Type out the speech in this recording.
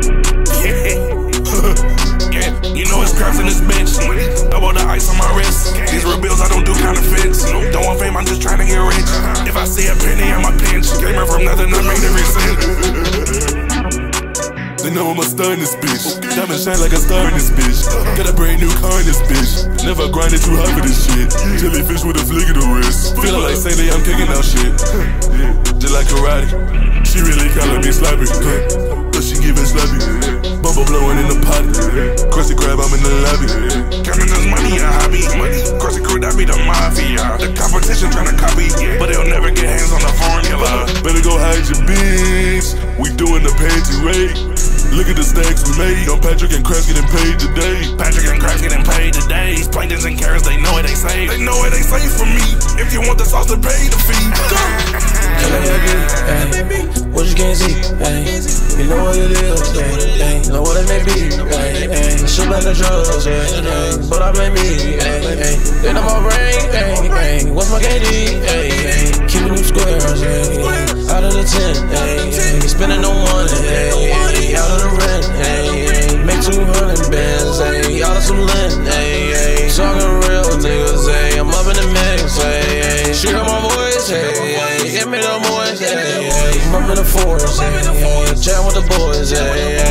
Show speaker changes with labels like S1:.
S1: Yeah, you know it's KRABS in this bitch. I want the ice on my wrist. These real bills, I don't do counterfeits. Don't want fame, I'm just trying to get rich. If I see a penny, I'ma pinch. Came here from nothing, I made every cent. They know I'm a star in this bitch. Diamond shine like a star in this bitch. Got a brand new car in this bitch. Never grinded too hard for this shit. Jellyfish with a flick of the wrist. Feeling like Sunday, I'm kicking out shit. Just like karate. She really calling me sloppy, but she giving sloppy. Bubble blowing in the pot. Krusty Krab, I'm in the lobby. Counting this money a hobby. Krusty Krab, that be the mafia. The competition trying to copy, but they'll never get hands on the formula. Better go hide your beans. We doing the panty raid. Look at the stacks we made. Yo, Patrick and KRABS getting paid today. Patrick and KRABS getting paid today. These planktons and carrots, they know it ain't safe. They know it ain't safe for me. If you want the sauce, to pay the fee.
S2: What you can't see, ay. You know what it is, ay. Know what it may be, ay. Shit like the drugs, ay. But I blame me, ay. They know my brain, ay. What's my KD, ay. Keeping them squares, ay. Out of the 10, ay. Spending on one, ay. Out of the rent, ay. Make 200 bands, ay. Out of some lint, ay. Talking real niggas, ay. I'm up in the mix, ay. She heard my voice, ay. Give me the voice, ay. I'm up in the forest, ay. Chat with the boys, ay.